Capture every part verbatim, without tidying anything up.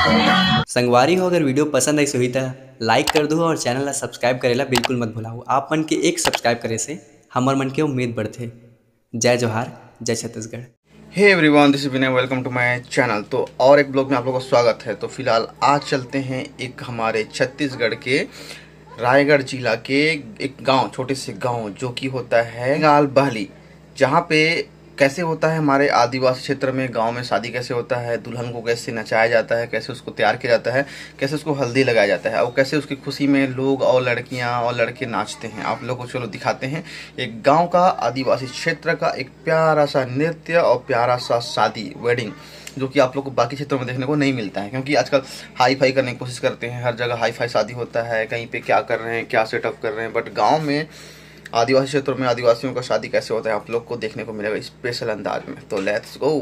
संगवारी हो, अगर वीडियो पसंद आई हुई तो लाइक कर दो और चैनल ला सब्सक्राइब करेला बिल्कुल मत भूलाओ। आप मन के एक सब्सक्राइब करे से हमार मन के उम्मीद बढ़थे। जय जोहार, जय Chhattisgarh. Hey everyone, this is Vinay, welcome to my channel. तो और एक ब्लॉग में आप लोगों का स्वागत है। तो फिलहाल आज चलते हैं एक हमारे छत्तीसगढ़ के रायगढ़ जिला के एक गांव, छोटे से गांव जो कि होता है गाल बहली, जहां पे कैसे होता है हमारे आदिवासी क्षेत्र में गांव में शादी कैसे होता है, दुल्हन को कैसे नचाया जाता है, कैसे उसको तैयार किया जाता है, कैसे उसको हल्दी लगाया जाता है और कैसे उसकी खुशी में लोग और लड़कियां और लड़के नाचते हैं। आप लोगों को चलो दिखाते हैं एक गांव का, आदिवासी क्षेत्र का एक प्यारा सा नृत्य और प्यारा सा शादी, वेडिंग, जो कि आप लोग को बाकी क्षेत्रों में देखने को नहीं मिलता है। क्योंकि आजकल हाई फाई करने की कोशिश करते हैं, हर जगह हाई फाई शादी होता है, कहीं पे क्या कर रहे हैं, क्या सेटअप कर रहे हैं, बट गांव में आदिवासी क्षेत्रों में आदिवासियों का शादी कैसे होता है आप लोग को देखने को मिलेगा स्पेशल अंदाज में। तो लेट्स गो।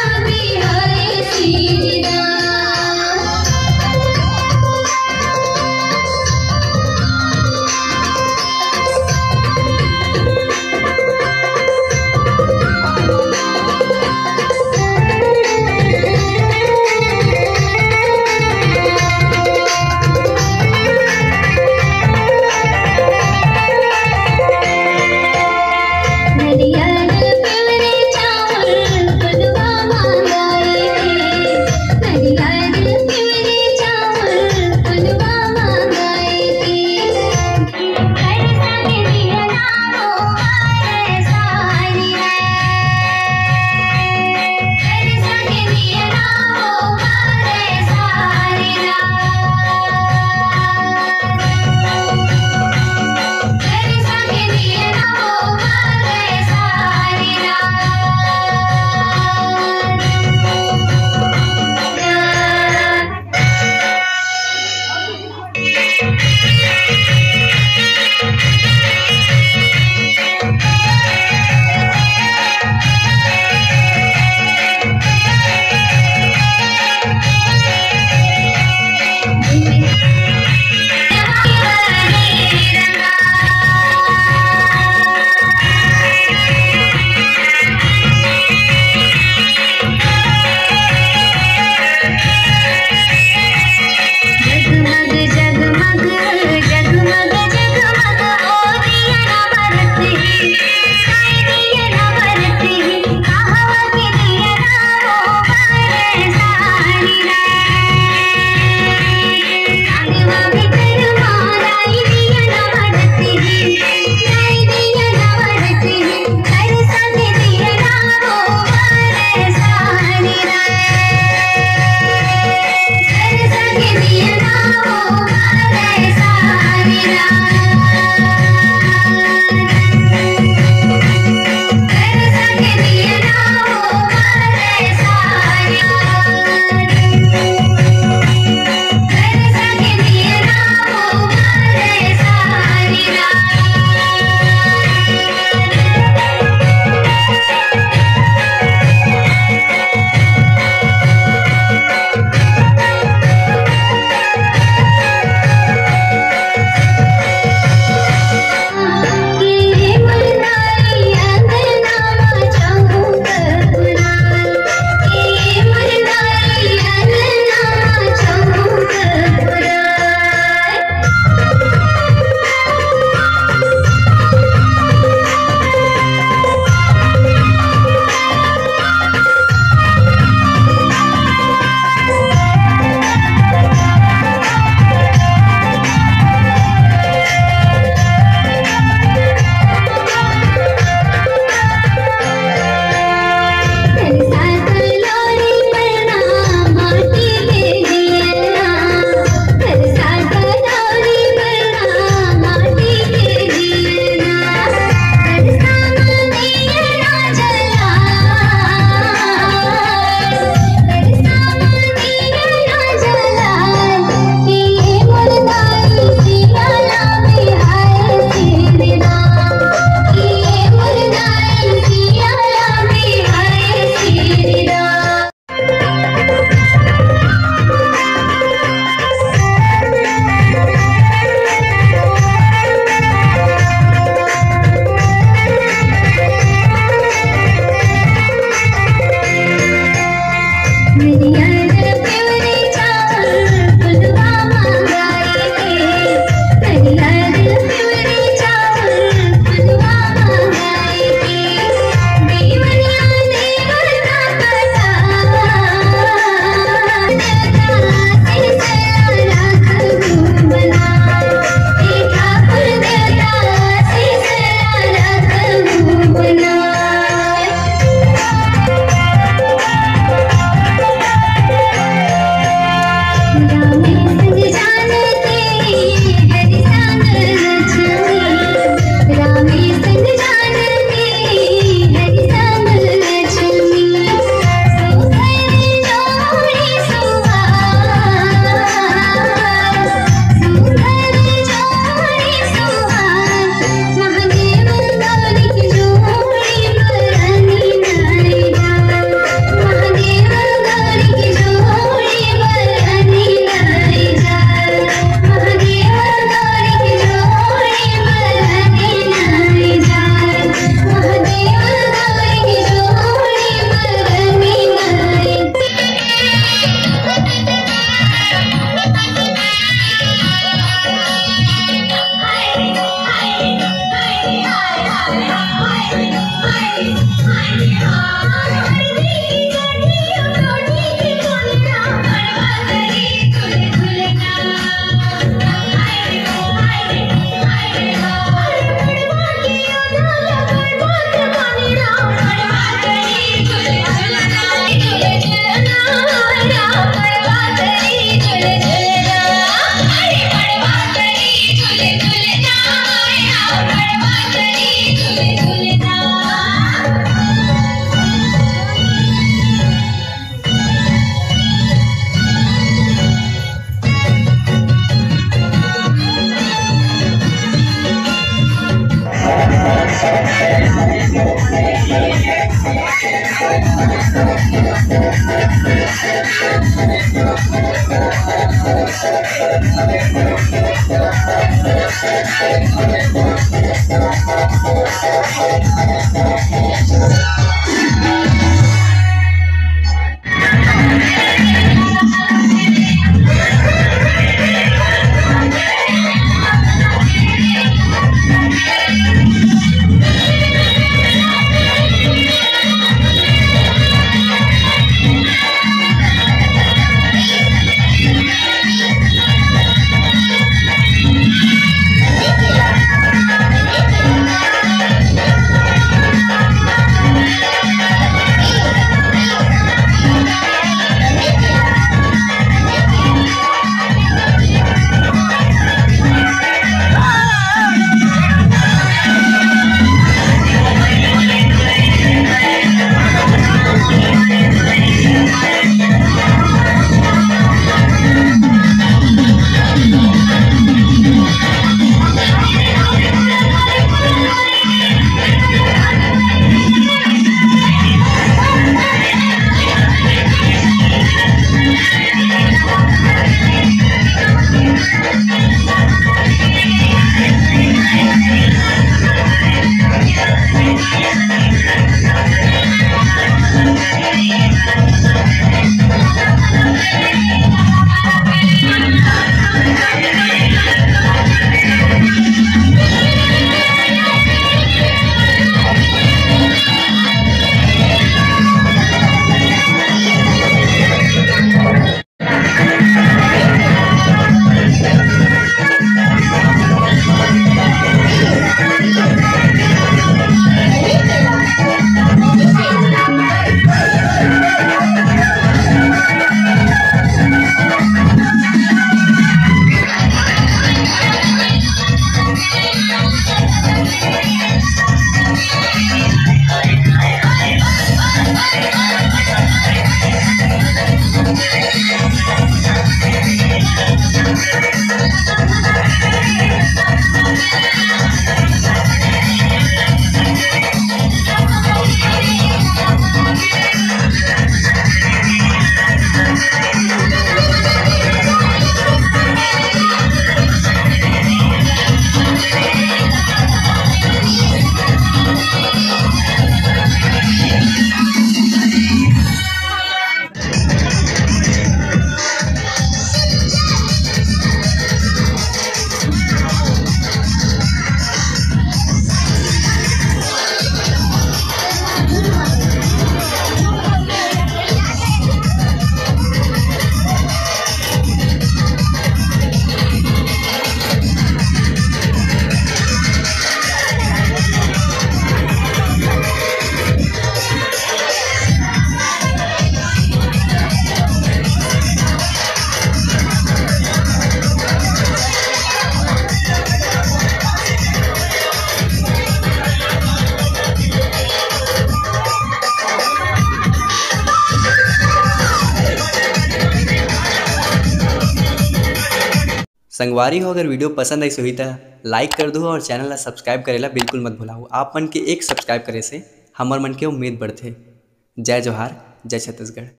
संगवारी हो, अगर वीडियो पसंद आई सो ही तो लाइक कर दो और चैनल ला सब्सक्राइब करेला बिल्कुल मत भुलाओ। आप मन के एक सब्सक्राइब करे से हमर मन के उम्मीद बढ़थे। जय जोहार, जय छत्तीसगढ़।